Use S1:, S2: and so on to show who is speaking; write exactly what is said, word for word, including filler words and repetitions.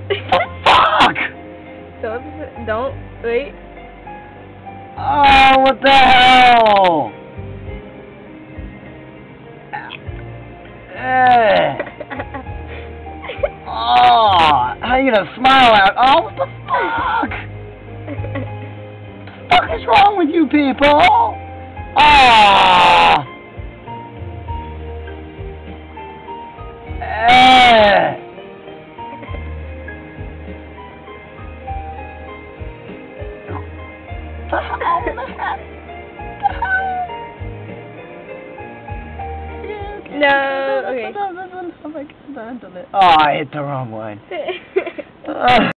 S1: Fuck!
S2: Don't, don't, wait.
S1: Oh, what the hell? Eh. Oh, how you gonna smile out? Oh, what the fuck? What the fuck is wrong with you people? Ah. Eh. Oh, man.
S2: No, okay.
S1: Oh, I hit the wrong one.